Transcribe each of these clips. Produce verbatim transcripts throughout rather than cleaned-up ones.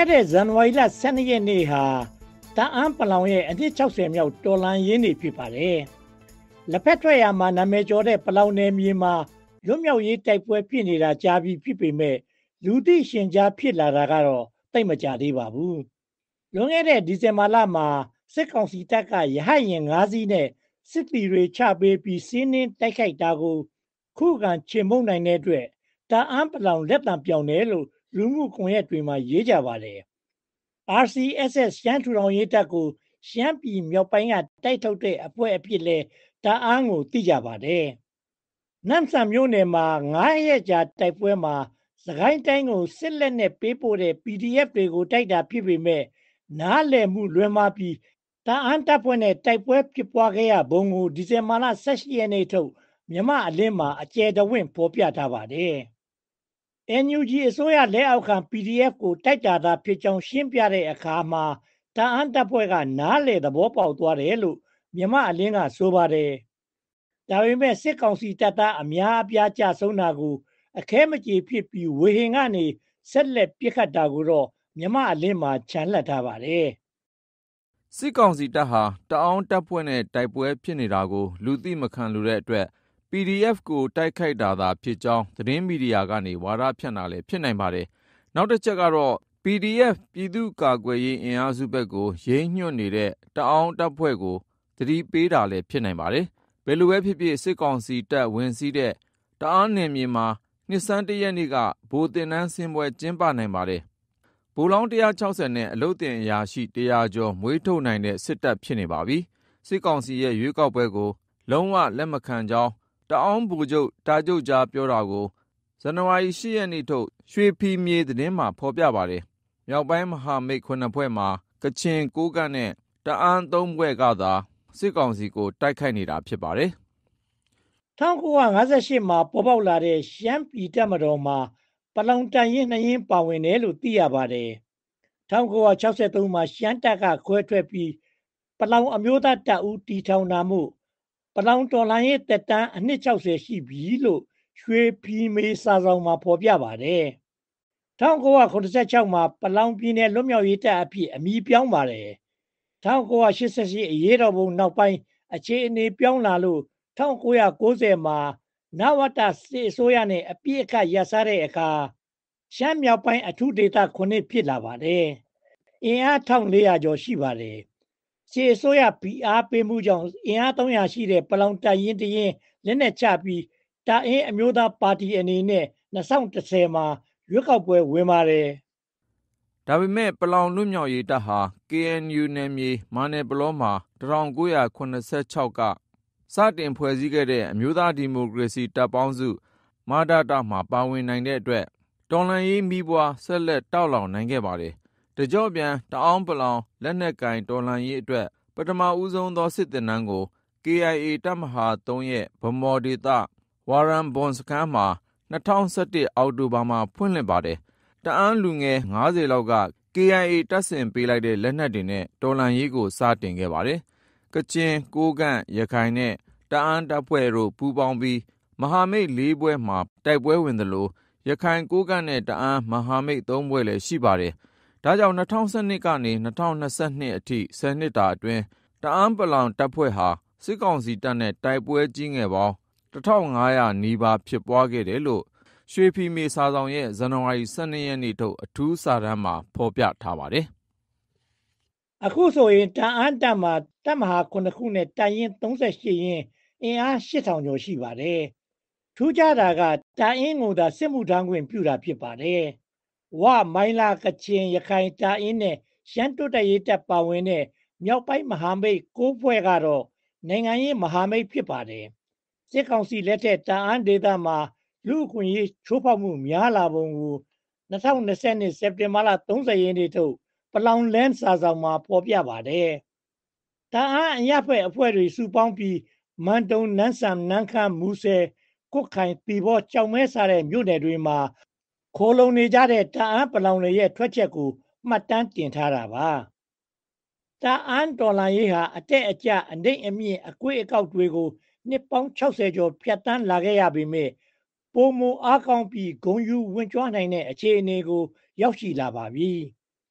ခဲ့တဲ့ဇန်နဝါရီလဆန်းရက်နေ့ဟာတအန်းပလောင်ရဲ့အနှစ်၆၀မြောက်တော်လှန်ရေးနေ့ဖြစ်ပါတယ်။လက်ဖက်ထွက်ရာမှာနာမည်ကျော်တဲ့ပလောင်နယ်မြေမှာလွတ်မြောက်ရေးတိုက်ပွဲဖြစ်နေတာကြာပြီဖြစ်ပေမဲ့လူသိရှင်ကြားဖြစ်လာတာကတော့သိပ်မကြသေးပါဘူး။လွန်ခဲ့တဲ့ဒီဇင်ဘာလမှာစစ်ကောင်စီတပ်ကရဟတ်ယာဉ်၅စီးနဲ့စစ်တီတွေချပေးပြီးစီးနင်းတိုက်ခိုက်တာကိုခုခံချေမှုန်းနိုင်တဲ့အတွက်တအန်းပလောင်လက်တံပြောင်တယ်လို့လူမှုကွန်ရက်တွေမှာရေးကြပါတယ်။အာရ် စီ အက်စ် အက်စ် ရှမ်းထူထောင်ရေးတပ်ကိုရှမ်းပြည်မြောက်ပိုင်းကတိုက်ထုတ်တဲ့အဖွဲ့အဖြစ်လဲတအန်းကိုသိကြပါတယ်။နမ့်ဆန်မြို့နယ်မှာငါးရက်ကြာတိုက်ပွဲမှာစကိုင်းတိုင်းကိုစစ်လက်နဲ့ပေးပို့တဲ့ ပီဒီအက်ဖ် တွေကိုတိုက်တာဖြစ်ပေမဲ့နားလည်မှုလွဲမှားပြီးတအန်းတပ်ဖွဲ့နဲ့တိုက်ပွဲဖြစ်ပွားခဲ့ရပုံကိုဒီဇင်ဘာလ၁၈ရက်နေ့ထုတ်မြန်မာအလင်းမှာအကျယ်တဝင့်ဖော်ပြထားပါတယ်။ အန် ယူ ဂျီ အစိုးရလက်အောက်ခံ ပီဒီအက်ဖ် ကိုတိုက်တာသာဖြစ်ကြောင်းရှင်းပြတဲ့အခါမှာတအန်းတပ်ဖွဲ့ကနားလည်သဘောပေါက်သွားတယ်လို့မြန်မာအလင်းကဆိုပါတယ်။ဒါပေမဲ့စစ်ကောင်စီတပ်သားအများအပြားကြဆုံးတာကိုအခဲမကြေဖြစ်ပြီးဝေဟင်ကနေဆက်လက်ပစ်ခတ်တာကိုတော့မြန်မာအလင်းမှာခြံလှပ်ထားပါတယ်။စစ်ကောင်စီတပ်ဟာတအန်းတပ်ဖွဲ့နဲ့တိုက်ပွဲဖြစ်နေတာကိုလူသိမခံလိုတဲ့အတွက် ပီဒီအက်ဖ် ကိုတိုက်ခိုက်တာသာဖြစ်ကြောင်းသတင်းမီဒီယာကနေဝါဒဖြန့်တာလည်းဖြစ်နိုင်ပါတယ်။နောက်တစ်ချက်ကတော့ ပီဒီအက်ဖ် ပြည်သူ့ကာကွယ်ရေးအင်အားစုဘက်ကိုယိမ်းညွတ်နေတဲ့တအန်းတပ်ဖွဲ့ကိုသတိပေးတာလည်းဖြစ်နိုင်ပါတယ်။ဘယ်လိုပဲဖြစ်ဖြစ်စစ်ကောင်စီတပ်ဝင်စီးတဲ့တအန်းနယ်မြေမှာနှစ်ဆန်းတစ်ရက်နေ့ကဗိုလ်သင်တန်းဆင်းပွဲကျင်းပနိုင်ပါတယ်။ဗိုလ်လောင်း၁၆၀နဲ့အလုပ်တင်အရာရှိ၁၀၀ကျော်မွေးထုတ်နိုင်တဲ့စစ်တပ်ဖြစ်နေပါပြီ။စစ်ကောင်စီရဲ့ရွေးကောက်ပွဲကိုလုံးဝလက်မခံကြောင်းတအန်းဗိုလ်ချုပ်တာချုပ်ကြားပြောတာကိုဇန်နဝါရီ၈ရက်နေ့ထုတ်ရွှေဖီမြေသတင်းမှာဖော်ပြပါတယ်။မြောက်ပိုင်းမဟာမိတ်ခုနှစ်ဖွဲ့မှာကချင်ကိုးကန့်နဲ့တအန်းသုံးဖွဲ့ကသာစစ်ကောင်စီကိုတိုက်ခိုက်နေတာဖြစ်ပါတယ်။၁၉၅၈မှာပေါ်ပေါက်လာတဲ့ရှမ်းပြည်တပ်မတော်မှာပလောင်တပ်ရင်းနှစ်ရင်းပါဝင်တယ်လို့သိရပါတယ်။၁၉၆၃မှာရှမ်းတပ်ကခွဲထွက်ပြီးပလောင်အမျိုးသားတပ်ဦးတည်ထောင်တာမို့ပလောင်တော်လှန်ရေးသက်တမ်းအနှစ်၆၀ရှိပြီလို့ရွှေဖီမြေစာစောင်မှာဖော်ပြပါတယ်။၁၉၇၆မှာပလောင်ပြည်နယ်လွတ်မြောက်ရေးတပ်အဖြစ်အမည်ပြောင်းပါတယ်။၁၉၈၈အရေးတော်ပုံနောက်ပိုင်းအခြေအနေပြောင်းလာလို့၁၉၉၀မှာနဝတစစ်အစိုးရနဲ့အပြည့်အခတ်ရပ်စဲတဲ့အခါရှမ်းမြောက်ပိုင်းအထူးဒေသခုနှစ်ဖြစ်လာပါတယ်။အင်အား၁၄၀၀ကျော်ရှိပါတယ်။စစ်အစိုးရဖိအားပေးမှုကြောင့်အင်အား၃၀၀ရှိတဲ့ပလောင်တပ်ရင်းတရင်းလက်နက်ချပြီးတအင်းအမျိုးသားပါတီအနေနဲ့၂၀၁၀မှာရွေးကောက်ပွဲဝင်ပါတယ်။ဒါပေမဲ့ပလောင်လွတ်မြောက်ရေးတပ်ဟာ ကေအန်ယူ နယ်မြေမာနယ်ပလောမှာ၁၉၇၆ကစတင်ဖွဲ့စည်းခဲ့တဲ့အမျိုးသားဒီမိုကရေစီတပ်ပေါင်းစုမဒတမှာပါဝင်နိုင်တဲ့အတွက်တော်လှန်ရေးမီးပွားဆက်လက်တောက်လောင်နိုင်ခဲ့ပါတယ်။တကြော့ပြန်တအန်းပလောင်လက်နက်ကင်တော်လှန်ရေးအတွက်ပထမဦးဆုံးသောစစ်သင်တန်းကို ကေအိုင်အေ တပ်မဟာ၃ရဲ့ဗန်းမော်ဒေသဝါရမ်ဘွန်စခန်းမှာ၂၀၁၁အောက်တိုဘာမှာဖွင့်လှစ်ပါတယ်။တအန်းလူငယ်၅၀လောက်က ကေအိုင်အေ တပ်ဆင်ပေးလိုက်တဲ့လက်နက်တွေနဲ့တော်လှန်ရေးကိုစတင်ခဲ့ပါတယ်။ကချင်ကိုးကန့်ရခိုင်နဲ့တအန်းတပ်ဖွဲ့တို့ပူးပေါင်းပြီးမဟာမိတ်လေးဖွဲ့မှာတိုက်ပွဲဝင်သလိုရခိုင်ကိုးကန့်နဲ့တအန်းမဟာမိတ်သုံးဖွဲ့လည်းရှိပါတယ်။ဒါကြောင့်၂၀၁၂ကနေ၂၀၂၂အထိဆယ်နှစ်တာအတွင်းတအန်းပလောင်တပ်ဖွဲ့ဟာစစ်ကောင်စီတပ်နဲ့တိုက်ပွဲကြီးငယ်ပေါင်း၁၅၀၀နီးပါးဖြစ်ပွားခဲ့တယ်လို့ရွှေဖီမြေစာစောင်ရဲ့ဇန်နဝါရီ၁၂ရက်နေ့ထုတ်အထူးစာတမ်းမှာဖော်ပြထားပါတယ်။အခုဆိုရင်တအန်းတပ်မှာတပ်မဟာခုနှစ်ခုနဲ့တပ်ရင်း၃၈ရင်းအင်အား၈ထောင်ကျော်ရှိပါတယ်။ထူးခြားတာကတပ်အင်းကိုသာစစ်မှုထမ်းခွင့်ပြုတာဖြစ်ပါတယ်။ဝမိုင်းလားကချင်ရခိုင်တပ်အင်းနဲ့ရှမ်းတိုးတက်ရေးတပ်ပါဝင်တဲ့မြောက်ပိုင်းမဟာမိတ်၉ဖွဲ့ကတော့နိုင်ငံရေးမဟာမိတ်ဖြစ်ပါတယ်။စစ်ကောင်စီလက်ထက်တအန်းဒေသမှာလူအခွင့်အရေးချိုးဖောက်မှုများလာပုံကို၂၀၂၂စက်တင်ဘာလ၃၀ရက်နေ့ထုတ်ပလောင်လန်းစာဆောင်မှာဖော်ပြပါတယ်။တအန်းအရပ်ဖက်အဖွဲ့တွေစုပေါင်းပြီးမန်တုံနန်းဆမ်နန်းခမ်းမူဆယ်ကွတ်ခိုင်သီပေါကြောင်မဲစတဲ့မြို့နယ်တွေမှာခိုလုံနေကြတဲ့တအန်းပလောင်တွေရဲ့ထွက်ချက်ကိုမှတ်တမ်းတင်ထားတာပါ။တအန်းတော်လှန်ရေးဟာအတက်အကျအနှိမ့်အမြင့်အကွေ့အကောက်တွေကိုနှစ်ပေါင်း၆၀ကျော်ဖြတ်တန်းလာခဲ့ရပေမဲ့ပိုမိုအားကောင်းပြီးဂုဏ်ယူဝင့်ကြွားနိုင်တဲ့အခြေအနေကိုရောက်ရှိလာပါပြီ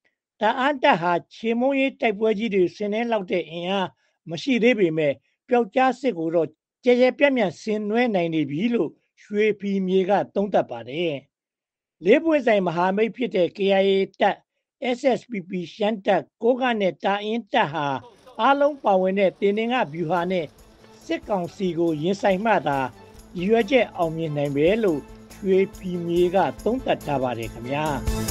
တအန်းတပ်ဟာခြေမုံးရေးတိုက်ပွဲကြီးတွေဆင်နင်းလောက်တဲ့အင်အားမရှိသေးပေမဲ့ပျောက်ကြားစစ်ကိုတော့ကြဲကြဲပြန့်ပြန့်ဆင်နွှဲနိုင်နေပြီလို့ရွှေဖီမြေကသုံးသပ်ပါတယ်။လေးပွင့်ဆိုင်မဟာမိတ်ဖြစ်တဲ့ K I A တပ် S S P P ရှမ်းတပ်ကိုးကန့်နဲ့တာအင်းတပ်ဟာအားလုံးပါဝင်တဲ့တင်နင်္ဂဗျူဟာနဲ့စစ်ကောင်စီကိုရင်ဆိုင်မှသာရည်ရွယ်ချက်အောင်မြင်နိုင်ပဲလို့ရွှေဖီမြေကသုံးသပ်ထားပါတယ်ခင်ဗျာ။